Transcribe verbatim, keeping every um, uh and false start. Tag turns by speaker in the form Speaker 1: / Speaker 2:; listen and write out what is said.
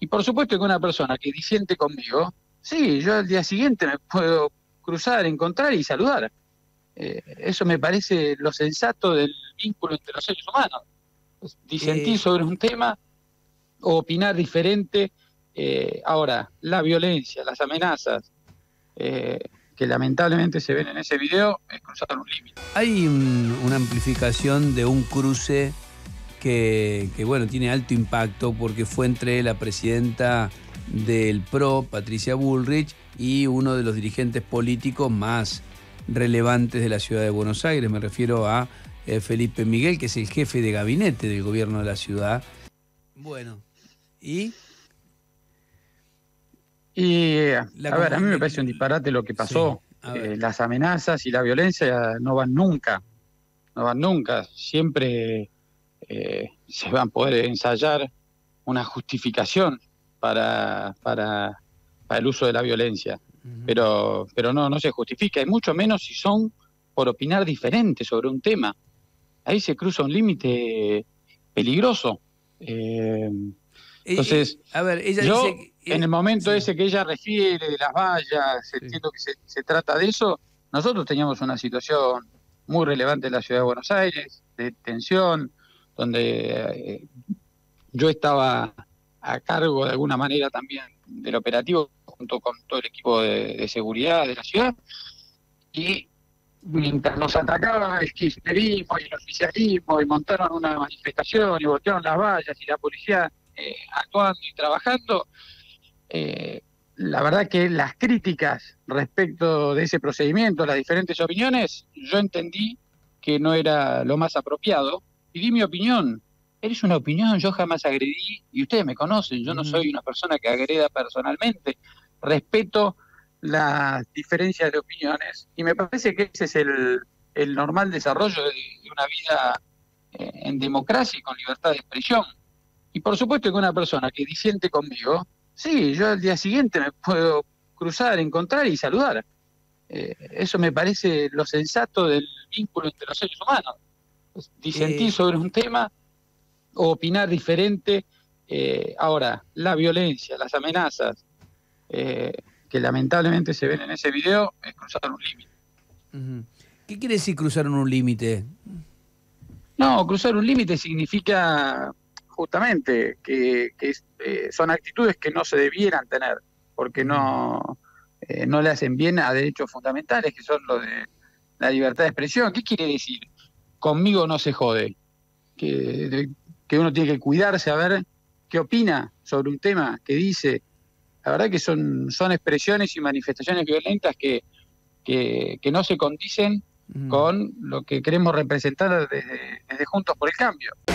Speaker 1: Y por supuesto que una persona que disiente conmigo, sí, yo al día siguiente me puedo cruzar, encontrar y saludar. Eh, eso me parece lo sensato del vínculo entre los seres humanos. Pues, disentir
Speaker 2: Eh,
Speaker 1: sobre un tema o opinar diferente. Eh, ahora, la violencia, las amenazas eh, que lamentablemente se ven en ese video es cruzar un límite.
Speaker 2: hay un- una amplificación de un cruce que, que, bueno, tiene alto impacto porque fue entre la presidenta del P R O, Patricia Bullrich, y uno de los dirigentes políticos más relevantes de la ciudad de Buenos Aires. Me refiero a eh, Felipe Miguel, que es el jefe de gabinete del gobierno de la ciudad. Bueno, ¿y?
Speaker 1: Y, eh,
Speaker 2: La
Speaker 1: a ver, a mí me
Speaker 2: comu-
Speaker 1: parece un disparate lo que pasó.
Speaker 2: Sí, a
Speaker 1: Eh,
Speaker 2: ver.
Speaker 1: las amenazas y la violencia no van nunca, no van nunca. Siempre eh, se van a poder ensayar una justificación para, para, para el uso de la violencia.
Speaker 2: Ujú.
Speaker 1: Pero, pero no, no se justifica, y mucho menos si son por opinar diferente sobre un tema. Ahí se cruza un límite peligroso. Eh,
Speaker 2: Eh,
Speaker 1: entonces,
Speaker 2: eh, a ver, ella
Speaker 1: yo,
Speaker 2: dice que...
Speaker 1: en
Speaker 2: eh,
Speaker 1: el momento
Speaker 2: sí,
Speaker 1: ese que ella refiere de las vallas,
Speaker 2: sí.
Speaker 1: entiendo que se, se trata de eso, nosotros teníamos una situación muy relevante en la ciudad de Buenos Aires, de tensión, donde eh, yo estaba a cargo de alguna manera también del operativo junto con todo el equipo de, de seguridad de la ciudad, y mientras nos atacaba el kirchnerismo y el oficialismo y montaron una manifestación y voltearon las vallas y la policía eh, actuando y trabajando, eh, la verdad que las críticas respecto de ese procedimiento, las diferentes opiniones, yo entendí que no era lo más apropiado y di mi opinión. Es una opinión, yo jamás agredí, y ustedes me conocen, yo no soy una persona que agreda personalmente, respeto las diferencias de opiniones y me parece que ese es el, el normal desarrollo de, de una vida eh, en democracia y con libertad de expresión. Y por supuesto que una persona que disiente conmigo, sí, yo al día siguiente me puedo cruzar, encontrar y saludar. Eh, eso me parece lo sensato del vínculo entre los seres humanos. Pues, disentir
Speaker 2: Eh,
Speaker 1: sobre un tema o opinar diferente. Eh, ahora, la violencia, las amenazas eh, que lamentablemente se ven en ese video es cruzar un límite.
Speaker 2: ujú. ¿Qué quiere decir cruzaron un límite?
Speaker 1: No, cruzar un límite significa justamente que, que es, eh, son actitudes que no se debieran tener, porque
Speaker 2: Ujú.
Speaker 1: no, eh, no le hacen bien a derechos fundamentales, que son los de la libertad de expresión. ¿Qué quiere decir? Conmigo no se jode. Que, de- que uno tiene que cuidarse a ver qué opina sobre un tema, qué dice. La verdad que son, son expresiones y manifestaciones violentas que, que, que no se condicen
Speaker 2: Ujú.
Speaker 1: con lo que queremos representar desde, desde Juntos por el Cambio.